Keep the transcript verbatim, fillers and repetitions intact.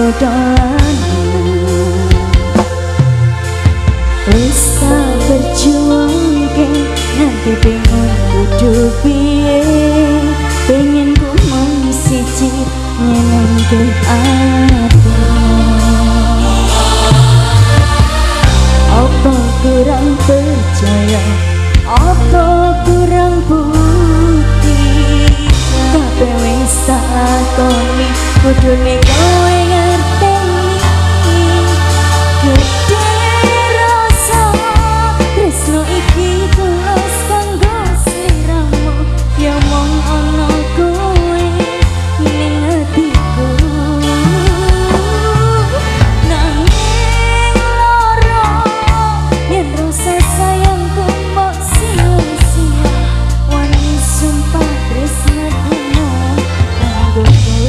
godaan wis tak berjuang ke nanti pengen kudu piye pengen ku mung siji nyenengke ati apa kurang percaya apa kurang bukti kabeh wis tak lakoni kudune kowe ngerteni gede rasa tresno iki tulus kanggo sliramu ya mung ana kowe ning atiku nanging lara yen rasa sayangku mbok sia-sia wani sumpah tresnaku kanggo kowe